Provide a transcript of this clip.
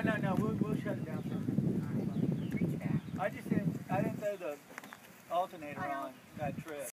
No. We'll shut it down first. Reach back. I didn't throw the alternator on that trip.